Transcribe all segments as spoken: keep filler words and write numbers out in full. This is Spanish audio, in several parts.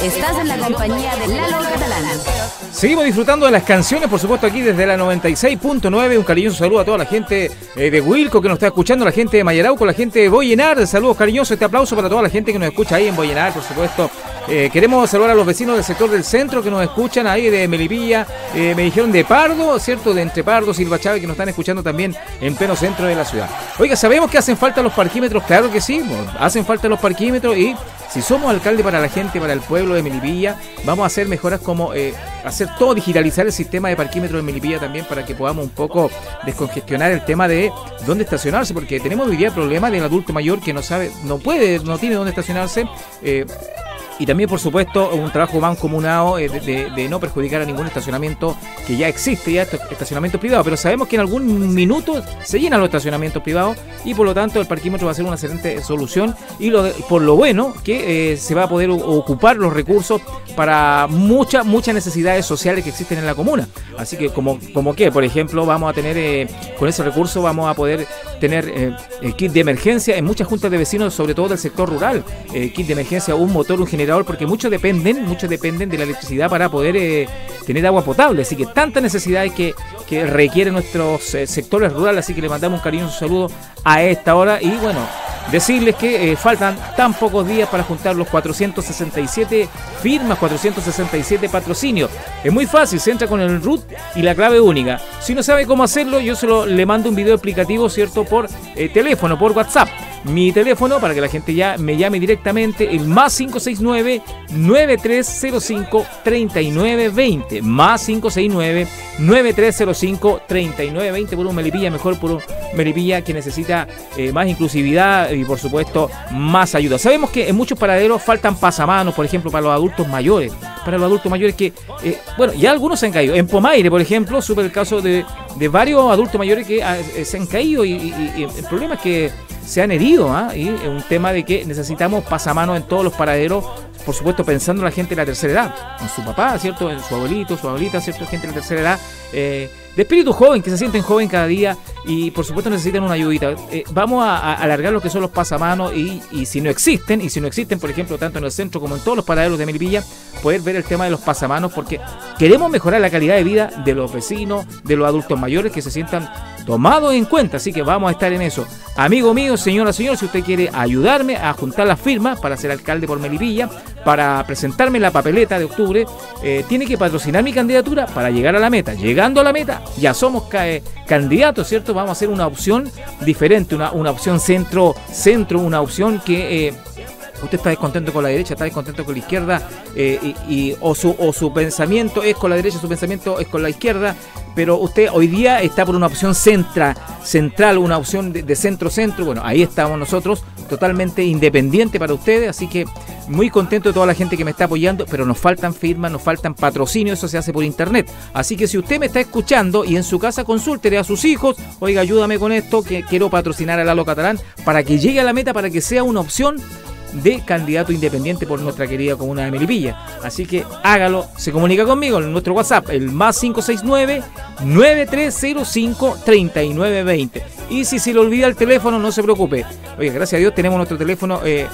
Estás en la compañía de Lalo Catalán. Seguimos disfrutando de las canciones, por supuesto, aquí desde la noventa y seis punto nueve. Un cariñoso saludo a toda la gente eh, de Wilco que nos está escuchando, la gente de Mayarauco, la gente de Boyenar. Saludos cariñosos, este aplauso para toda la gente que nos escucha ahí en Boyenar, por supuesto. Eh, queremos saludar a los vecinos del sector del centro que nos escuchan ahí de Melipilla, eh, me dijeron de Pardo, ¿cierto? De Entre Pardo, Silva Chávez, que nos están escuchando también en pleno centro de la ciudad. Oiga, ¿sabemos que hacen falta los parquímetros? Claro que sí, hacen falta los parquímetros y si somos alcalde para la gente, para el pueblo de Melipilla, vamos a hacer mejoras como eh, hacer todo, digitalizar el sistema de parquímetros de Melipilla también para que podamos un poco descongestionar el tema de dónde estacionarse, porque tenemos hoy día problemas del adulto mayor que no sabe, no puede, no tiene dónde estacionarse. Eh, Y también, por supuesto, un trabajo mancomunado eh, de, de, de no perjudicar a ningún estacionamiento que ya existe, ya estacionamientos privados. Pero sabemos que en algún minuto se llenan los estacionamientos privados y por lo tanto el parquímetro va a ser una excelente solución. Y lo de, por lo bueno que eh, se va a poder ocupar los recursos para muchas, muchas necesidades sociales que existen en la comuna. Así que como, como que, por ejemplo, vamos a tener, eh, con ese recurso vamos a poder tener eh, el kit de emergencia en muchas juntas de vecinos, sobre todo del sector rural. Eh, kit de emergencia, un motor, un generador, porque muchos dependen, muchos dependen de la electricidad para poder eh, tener agua potable, así que tantas necesidades que, que requieren nuestros eh, sectores rurales, así que le mandamos un cariñoso saludo a esta hora y bueno, decirles que eh, faltan tan pocos días para juntar los cuatrocientos sesenta y siete firmas, cuatrocientos sesenta y siete patrocinios. Es muy fácil, se entra con el root y la clave única. Si no sabe cómo hacerlo, yo solo le mando un video explicativo, ¿cierto? Por eh, teléfono, por WhatsApp. Mi teléfono, para que la gente ya me llame directamente, el más cinco seis nueve, nueve tres cero cinco, tres nueve dos cero, más cinco seis nueve, nueve tres cero cinco, tres nueve dos cero, por un Melipilla mejor, por un Melipilla que necesita eh, más inclusividad y por supuesto más ayuda. Sabemos que en muchos paraderos faltan pasamanos, por ejemplo, para los adultos mayores, para los adultos mayores que, eh, bueno, ya algunos se han caído. En Pomaire, por ejemplo, supe el caso de, de varios adultos mayores que eh, se han caído y, y, y el problema es que se han herido, ¿eh? Y es un tema de que necesitamos pasamanos en todos los paraderos, por supuesto pensando en la gente de la tercera edad, en su papá, ¿cierto? En su abuelito, su abuelita, ¿cierto? Gente de la tercera edad, eh, de espíritu joven, que se sienten joven cada día y por supuesto necesitan una ayudita. Eh, vamos a, a alargar lo que son los pasamanos y, y si no existen, y si no existen, por ejemplo, tanto en el centro como en todos los paraderos de Melipilla, poder ver el tema de los pasamanos porque queremos mejorar la calidad de vida de los vecinos, de los adultos mayores que se sientan tomados en cuenta, así que vamos a estar en eso. Amigo mío, señora, señor, si usted quiere ayudarme a juntar las firmas para ser alcalde por Melipilla, para presentarme la papeleta de octubre, eh, tiene que patrocinar mi candidatura para llegar a la meta. Llegando a la meta, ya somos eh, candidatos, ¿cierto? Vamos a hacer una opción diferente, una, una opción centro-centro, una opción que... Eh, usted está descontento con la derecha, está descontento con la izquierda, eh, y, y, o, su, o su pensamiento es con la derecha, su pensamiento es con la izquierda, pero usted hoy día está por una opción centra, central, una opción de, de centro-centro. Bueno, ahí estamos nosotros, totalmente independiente para ustedes, así que muy contento de toda la gente que me está apoyando, pero nos faltan firmas, nos faltan patrocinios, eso se hace por internet. Así que si usted me está escuchando y en su casa consúltele a sus hijos, oiga, ayúdame con esto, que quiero patrocinar a Lalo Catalán para que llegue a la meta, para que sea una opción de candidato independiente por nuestra querida comuna de Melipilla. Así que hágalo, se comunica conmigo en nuestro WhatsApp, el más cinco seis nueve, nueve tres cero cinco, tres nueve dos cero. Y si se le olvida el teléfono, no se preocupe. Oye, gracias a Dios tenemos nuestro teléfono eh,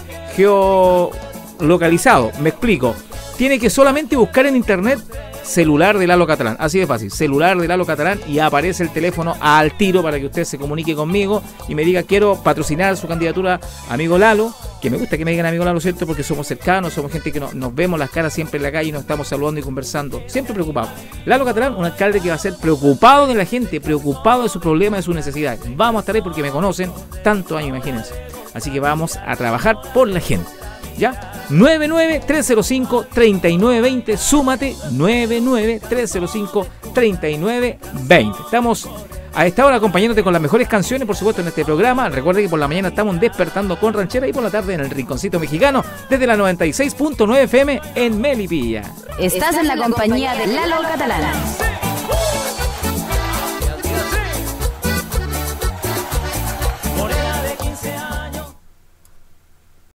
geolocalizado. Me explico. Tiene que solamente buscar en internet celular de Lalo Catalán, así de fácil, celular de Lalo Catalán y aparece el teléfono al tiro para que usted se comunique conmigo y me diga quiero patrocinar su candidatura, amigo Lalo, que me gusta que me digan amigo Lalo, ¿cierto? Porque somos cercanos, somos gente que no, nos vemos las caras siempre en la calle y nos estamos saludando y conversando, siempre preocupados. Lalo Catalán, un alcalde que va a ser preocupado de la gente, preocupado de sus problemas, de sus necesidades. Vamos a estar ahí porque me conocen tantos años, imagínense. Así que vamos a trabajar por la gente. ¿Ya? nueve nueve tres cero cinco, tres nueve dos cero, súmate nueve nueve tres cero cinco, tres nueve dos cero. Estamos a esta hora acompañándote con las mejores canciones, por supuesto, en este programa. Recuerda que por la mañana estamos despertando con ranchera y por la tarde en el Rinconcito Mexicano desde la noventa y seis punto nueve F M en Melipilla. Estás en la compañía de Lalo Catalán.